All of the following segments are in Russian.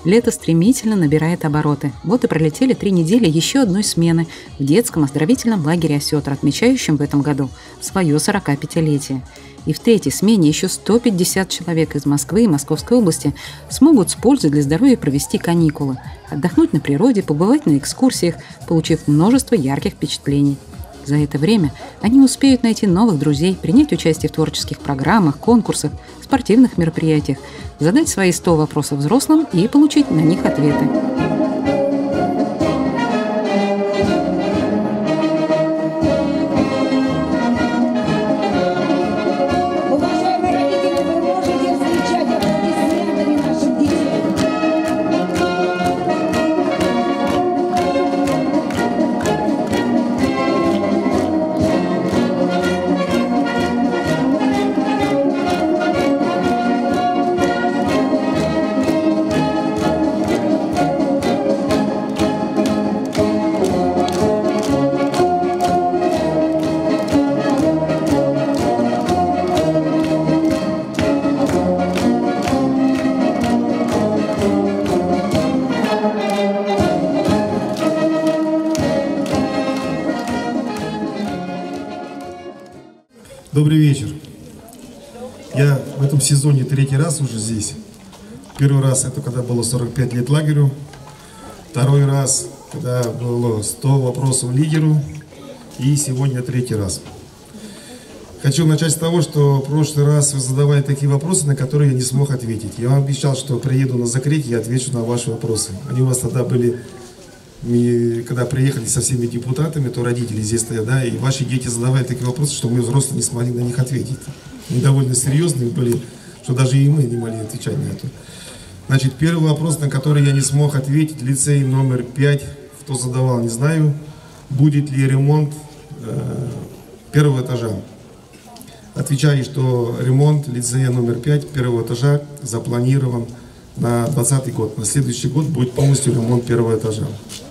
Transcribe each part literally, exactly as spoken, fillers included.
Лето стремительно набирает обороты. Вот и пролетели три недели еще одной смены в детском оздоровительном лагере «Осетр», отмечающем в этом году свое сорокапятилетие. И в третьей смене еще сто пятьдесят человек из Москвы и Московской области смогут с пользой для здоровья провести каникулы, отдохнуть на природе, побывать на экскурсиях, получив множество ярких впечатлений. За это время они успеют найти новых друзей, принять участие в творческих программах, конкурсах, спортивных мероприятиях, задать свои сто вопросов взрослым и получить на них ответы. Добрый вечер. Я в этом сезоне третий раз уже здесь. Первый раз это когда было сорок пять лет лагерю. Второй раз, когда было сто вопросов лидеру. И сегодня третий раз. Хочу начать с того, что в прошлый раз вы задавали такие вопросы, на которые я не смог ответить. Я вам обещал, что приеду на закрытие и отвечу на ваши вопросы. Они у вас тогда были... Мы, когда приехали со всеми депутатами, то родители здесь стоят, да, и ваши дети задавали такие вопросы, что мы, взрослые, не смогли на них ответить. Они довольно серьезные были, что даже и мы не могли отвечать на это. Значит, первый вопрос, на который я не смог ответить, лицей номер пять, кто задавал, не знаю, будет ли ремонт э, первого этажа. Отвечаю, что ремонт лицея номер пять первого этажа запланирован на двадцатый год. На следующий год будет полностью ремонт первого этажа.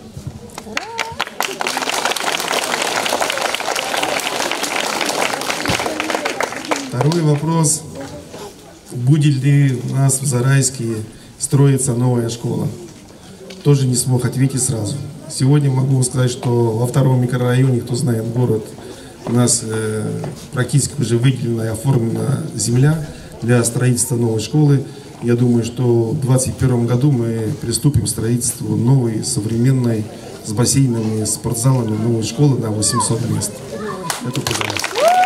Второй вопрос. Будет ли у нас в Зарайске строиться новая школа? Тоже не смог ответить сразу. Сегодня могу вам сказать, что во втором микрорайоне, кто знает город, у нас э, практически уже выделена и оформлена земля для строительства новой школы. Я думаю, что в две тысячи двадцать первом году мы приступим к строительству новой, современной, с бассейнами, спортзалами новой школы на восемьсот мест. Это пожалуйста.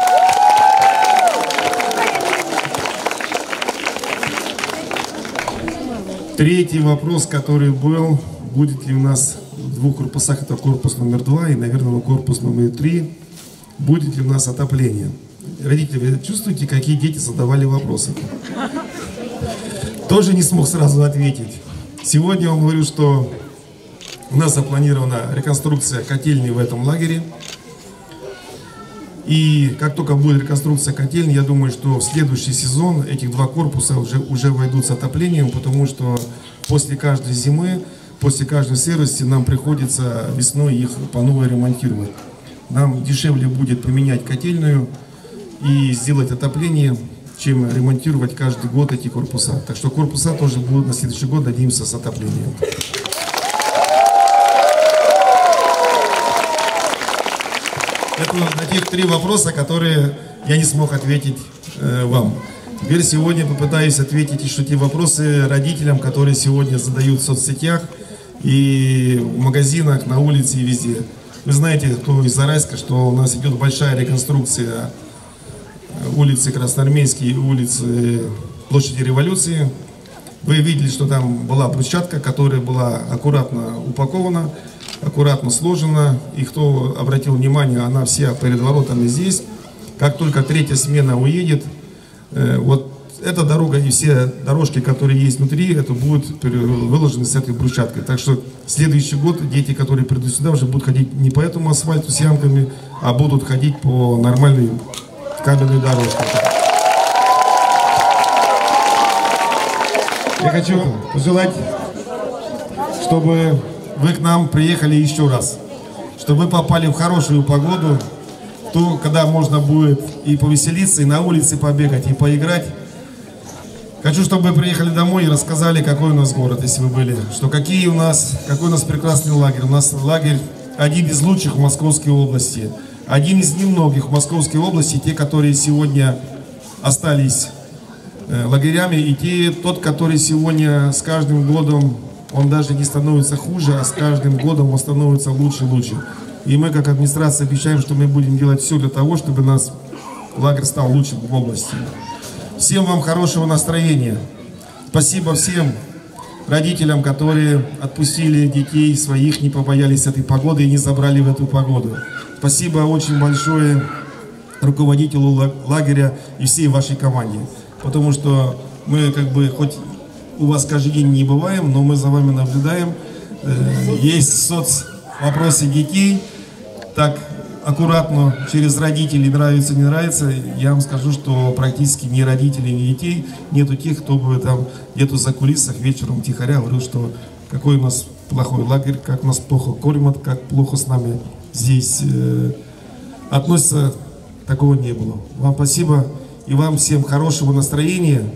Третий вопрос, который был, будет ли у нас в двух корпусах, это корпус номер два и, наверное, корпус номер три, будет ли у нас отопление. Родители, вы чувствуете, какие дети задавали вопросы? Тоже не смог сразу ответить. Сегодня я вам говорю, что у нас запланирована реконструкция котельной в этом лагере. И как только будет реконструкция котельной, я думаю, что в следующий сезон этих два корпуса уже, уже войдут с отоплением, потому что после каждой зимы, после каждой сырости нам приходится весной их по новой ремонтировать. Нам дешевле будет поменять котельную и сделать отопление, чем ремонтировать каждый год эти корпуса. Так что корпуса тоже будут на следующий год, надеемся, с отоплением. Это на тех три вопроса, которые я не смог ответить э, вам. Теперь сегодня попытаюсь ответить еще те вопросы родителям, которые сегодня задают в соцсетях и в магазинах, на улице и везде. Вы знаете, кто из Зарайска, что у нас идет большая реконструкция улицы Красноармейской и улицы Площади Революции. Вы видели, что там была брусчатка, которая была аккуратно упакована, аккуратно сложена. И кто обратил внимание, она вся перед воротами здесь. Как только третья смена уедет, э, вот эта дорога и все дорожки, которые есть внутри, это будут выложены с этой брусчаткой. Так что следующий год дети, которые придут сюда, уже будут ходить не по этому асфальту с ямками, а будут ходить по нормальной каменной дорожке. Я хочу пожелать, чтобы вы к нам приехали еще раз, чтобы вы попали в хорошую погоду, то, когда можно будет и повеселиться, и на улице побегать, и поиграть. Хочу, чтобы вы приехали домой и рассказали, какой у нас город, если вы были. Что какие у нас, какой у нас прекрасный лагерь. У нас лагерь один из лучших в Московской области. Один из немногих в Московской области, те, которые сегодня остались э, лагерями, и те, тот, который сегодня с каждым годом, он даже не становится хуже, а с каждым годом он становится лучше и лучше. И мы, как администрация, обещаем, что мы будем делать все для того, чтобы у нас лагерь стал лучшим в области. Всем вам хорошего настроения. Спасибо всем родителям, которые отпустили детей своих, не побоялись этой погоды и не забрали в эту погоду. Спасибо очень большое руководителю лагеря и всей вашей команде. Потому что мы как бы, хоть у вас каждый день не бываем, но мы за вами наблюдаем. Есть соцвопросы детей. Так аккуратно через родителей, нравится, не нравится, я вам скажу, что практически ни родителей, ни детей нету тех, кто бы там где-то за кулисах вечером тихоря говорил, что какой у нас плохой лагерь, как нас плохо кормят, как плохо с нами здесь э, относятся. Такого не было. Вам спасибо и вам всем хорошего настроения.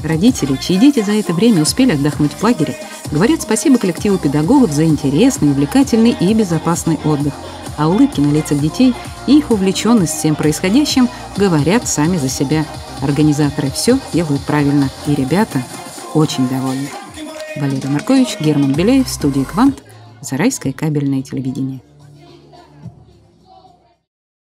Родители, чьи дети за это время успели отдохнуть в лагере, говорят спасибо коллективу педагогов за интересный, увлекательный и безопасный отдых. А улыбки на лицах детей и их увлеченность всем происходящим говорят сами за себя. Организаторы все делают правильно, и ребята очень довольны. Валерий Маркович, Герман Беляев, студия «Квант», Зарайское кабельное телевидение.